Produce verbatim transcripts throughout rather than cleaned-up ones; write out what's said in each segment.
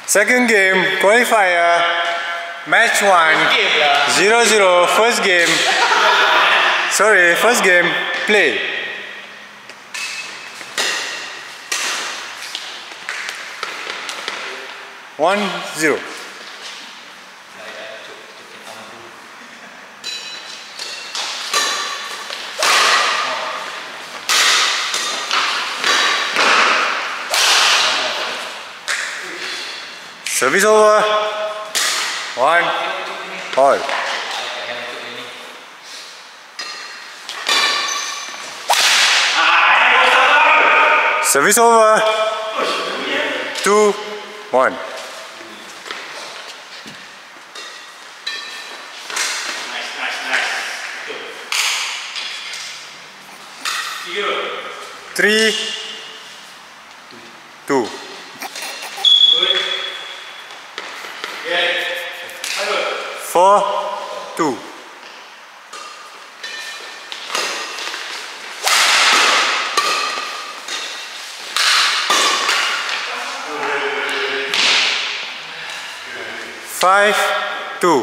Second game, qualifier, match one, zero zero, first game. Sorry, first game, play. One zero. Service over. One all. Service over. Two one. Nice, nice, nice. Good. Three two. Four, two. Five, two.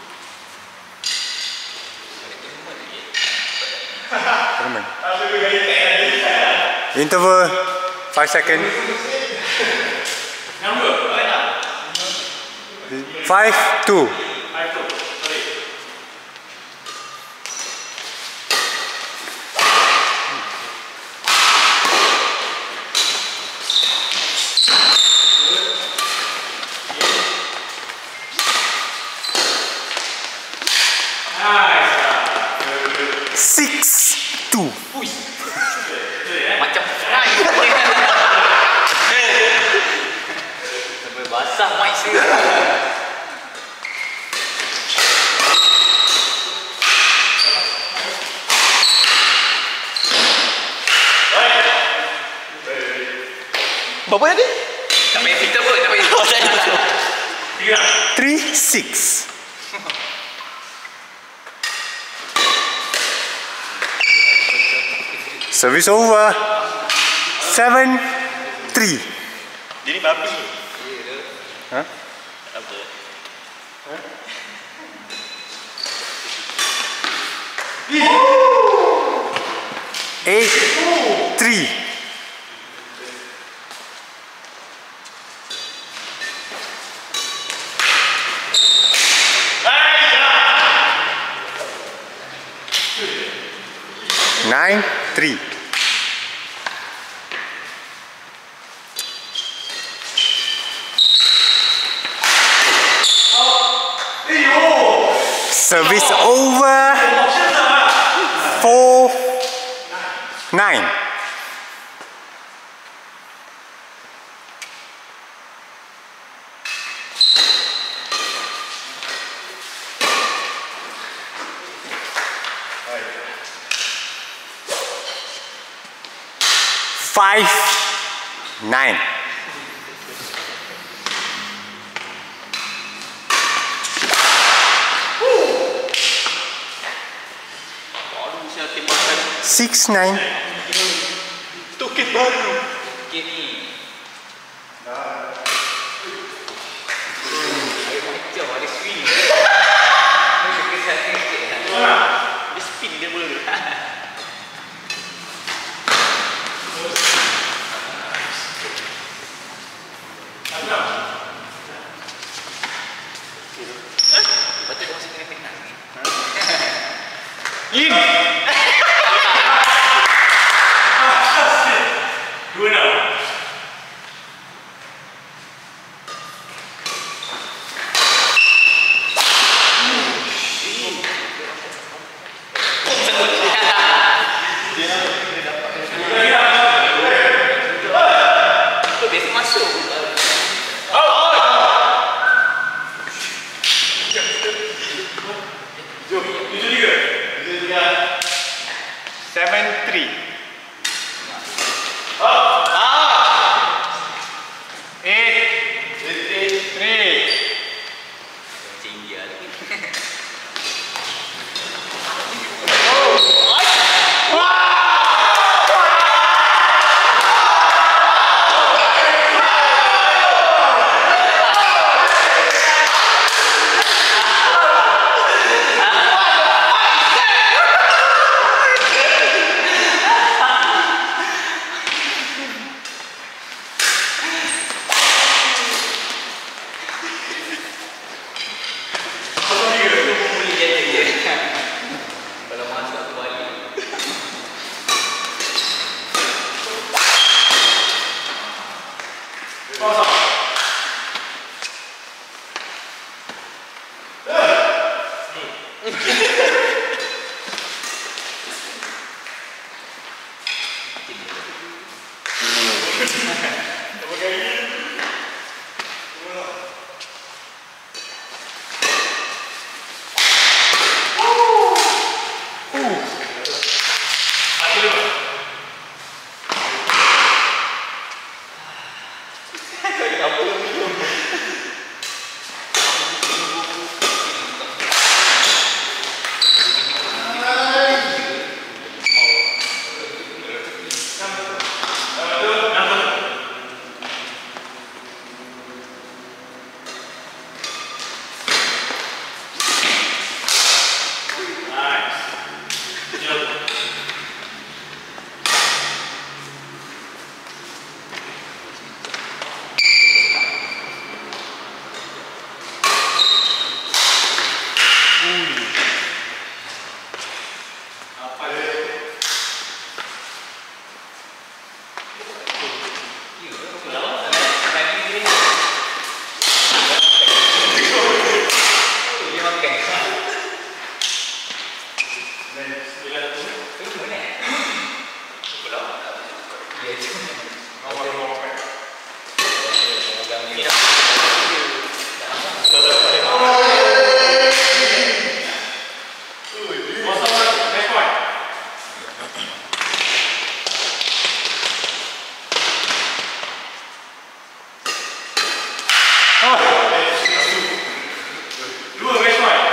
Interval, five seconds. Five, two. Six, two. Macam fly. Sampai basah mic saya. Berapa tadi? Tak payah filter pun, tak payah. Three, six. Service over. Seven, three. Dia ni babi. Huh? Apa? Eight, three. Nine, three. Service over. Four, nine. Five, nine. Six, nine. Token baru. Okey ni. Macam ada swing. Dia spin dia bola tu. Betul kau masih kena penat ni. In. Dua enam. Biasa masuk. Tujuh tiga. Tujuh tiga. Dua match one.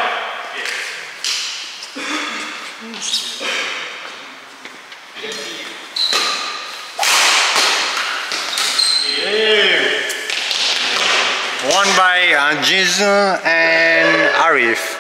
Won by uh, Jinsu and Arif.